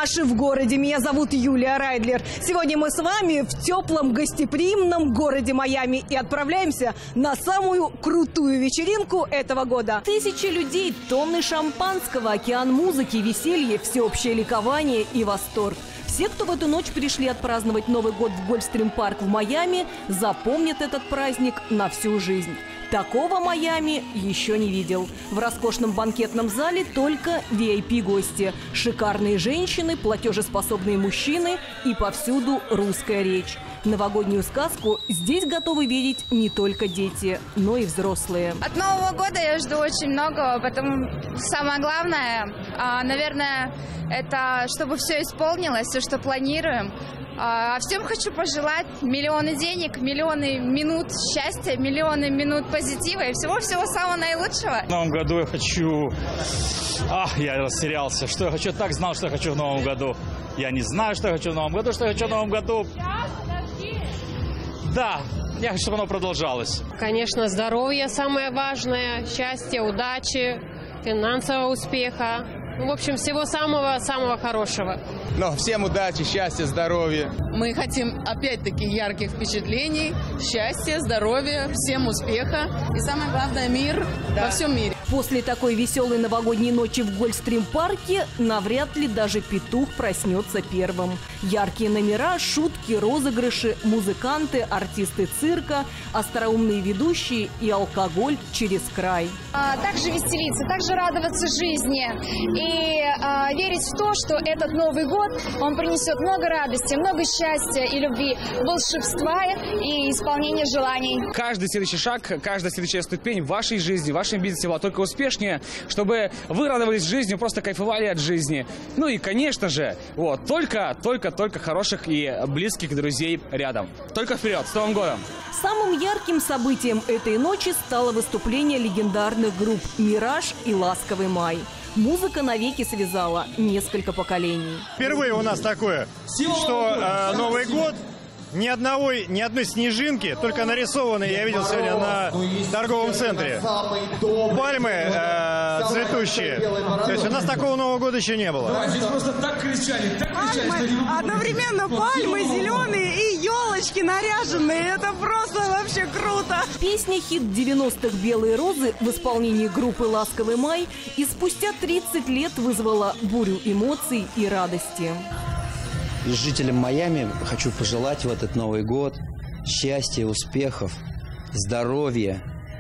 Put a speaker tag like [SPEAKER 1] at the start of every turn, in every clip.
[SPEAKER 1] Наши в городе. Меня зовут Юлия Райдлер. Сегодня мы с вами в теплом гостеприимном городе Майами и отправляемся на самую крутую вечеринку этого года. Тысячи людей, тонны шампанского, океан музыки, веселье, всеобщее ликование и восторг. Все, кто в эту ночь пришли отпраздновать Новый год в Гольфстрим-парк в Майами, запомнят этот праздник на всю жизнь. Такого Майами еще не видел. В роскошном банкетном зале только VIP-гости. Шикарные женщины, платежеспособные мужчины и повсюду русская речь. Новогоднюю сказку здесь готовы видеть не только дети, но и взрослые.
[SPEAKER 2] От Нового года я жду очень многого, потому самое главное, наверное, это чтобы все исполнилось, все, что планируем. А всем хочу пожелать миллионы денег, миллионы минут счастья, миллионы минут позитива и всего-всего самого наилучшего.
[SPEAKER 3] В новом году я хочу... я растерялся. Что я хочу? Так знал, что я хочу в новом году. Я не знаю, что я хочу в новом году. Что я хочу в новом году? Да, я хочу, чтобы оно продолжалось.
[SPEAKER 4] Конечно, здоровье самое важное, счастье, удачи, финансового успеха. В общем, всего самого-самого хорошего.
[SPEAKER 5] Но всем удачи, счастья, здоровья.
[SPEAKER 6] Мы хотим, опять-таки, ярких впечатлений, счастья, здоровья, всем успеха и, самое главное, мир во всем мире.
[SPEAKER 1] После такой веселой новогодней ночи в Гольфстрим-парке навряд ли даже петух проснется первым. Яркие номера, шутки, розыгрыши, музыканты, артисты цирка, остроумные ведущие и алкоголь через край.
[SPEAKER 2] Также веселиться, также радоваться жизни и верить в то, что этот Новый год, он принесет много радости, много счастья и любви, волшебства и исполнения желаний.
[SPEAKER 5] Каждый следующий шаг, каждая следующая ступень в вашей жизни, в вашем бизнесе была только успешнее, чтобы вы радовались жизнью, просто кайфовали от жизни. Ну и, конечно же, только хороших и близких друзей рядом. Только вперед, с Новым годом!
[SPEAKER 1] Самым ярким событием этой ночи стало выступление легендарных групп «Мираж» и «Ласковый май». Музыка навеки связала несколько поколений.
[SPEAKER 7] Впервые у нас такое, что Новый год ни одной снежинки, только нарисованные я видел сегодня на торговом центре. Пальмы цветущие. То есть у нас такого Нового года еще не было.
[SPEAKER 8] Здесь просто так кричали,
[SPEAKER 9] одновременно пальмы зеленые и елочки наряженные. Это просто вообще круто.
[SPEAKER 1] Песня-хит 90-х «Белые розы» в исполнении группы «Ласковый май» и спустя 30 лет вызвала бурю эмоций и радости.
[SPEAKER 10] Жителям Майами хочу пожелать в этот Новый год счастья, успехов, здоровья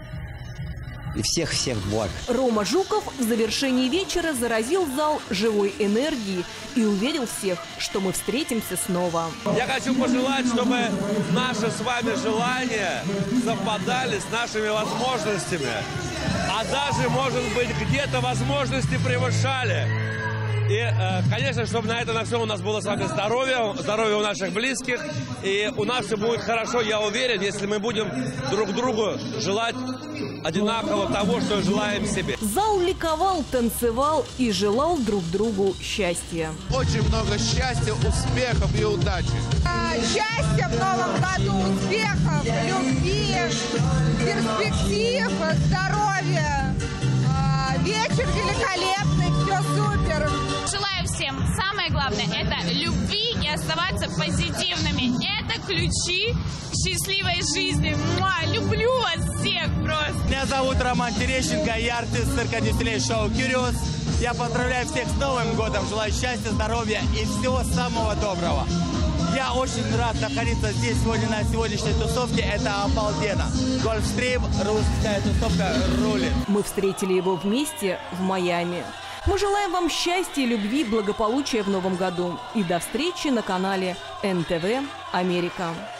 [SPEAKER 10] и всех-всех благ.
[SPEAKER 1] Рома Жуков в завершении вечера заразил зал живой энергией и уверил всех, что мы встретимся снова.
[SPEAKER 11] Я хочу пожелать, чтобы наши с вами желания совпадали с нашими возможностями, а даже, может быть, где-то возможности превышали. И, конечно, чтобы на все у нас было с вами здоровье у наших близких, и у нас все будет хорошо, я уверен, если мы будем друг другу желать одинаково того, что желаем себе.
[SPEAKER 1] Зал ликовал, танцевал и желал друг другу счастья.
[SPEAKER 5] Очень много счастья, успехов и удачи.
[SPEAKER 9] Счастья в новом году, успехов, любви, перспектив, здоровья. Вечер великолепный, все супер.
[SPEAKER 2] Желаю всем, самое главное, это любви и оставаться позитивными. Это ключи к счастливой жизни. Люблю вас всех просто.
[SPEAKER 5] Меня зовут Роман Терещенко, я артист цирка Disney шоу Curious. Я поздравляю всех с Новым годом, желаю счастья, здоровья и всего самого доброго. Я очень рад находиться здесь сегодня на сегодняшней тусовке. Это обалденно. Гольфстрим, русская тусовка рулит.
[SPEAKER 1] Мы встретили его вместе в Майами. Мы желаем вам счастья, любви, благополучия в новом году. И до встречи на канале НТВ Америка.